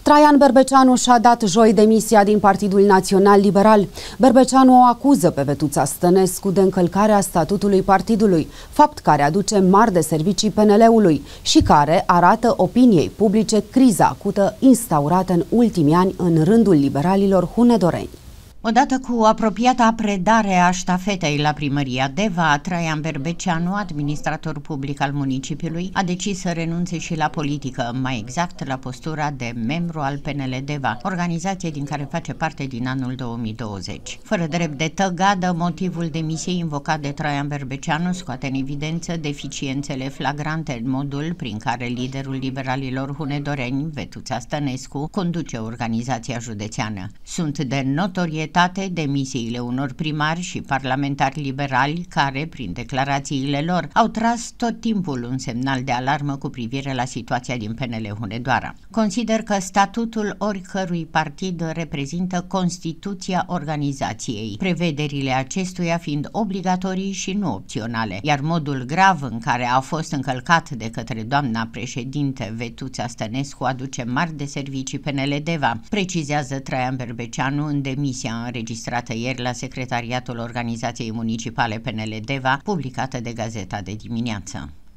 Traian Berbeceanu și-a dat joi demisia din Partidul Național Liberal. Berbeceanu o acuză pe Vetuța Stănescu de încălcarea statutului partidului, fapt care aduce mari de servicii PNL-ului și care arată opiniei publice criza acută instaurată în ultimii ani în rândul liberalilor hunedoreni. Odată cu apropiata predare a ștafetei la primăria Deva, Traian Berbeceanu, administrator public al municipiului, a decis să renunțe și la politică, mai exact la postura de membru al PNL Deva, organizație din care face parte din anul 2020. Fără drept de tăgadă, motivul demisiei invocat de Traian Berbeceanu scoate în evidență deficiențele flagrante în modul prin care liderul liberalilor hunedoreni, Vetuța Stănescu, conduce organizația județeană. Sunt de notorietate demisiile unor primari și parlamentari liberali care, prin declarațiile lor, au tras tot timpul un semnal de alarmă cu privire la situația din PNL Hunedoara. Consider că statutul oricărui partid reprezintă Constituția organizației, prevederile acestuia fiind obligatorii și nu opționale, iar modul grav în care a fost încălcat de către doamna președinte Vetuța Stănescu aduce mari de servicii PNL Deva, precizează Traian Berbeceanu în demisia înregistrată ieri la secretariatul organizației municipale PNL Deva, publicată de Gazeta de dimineață.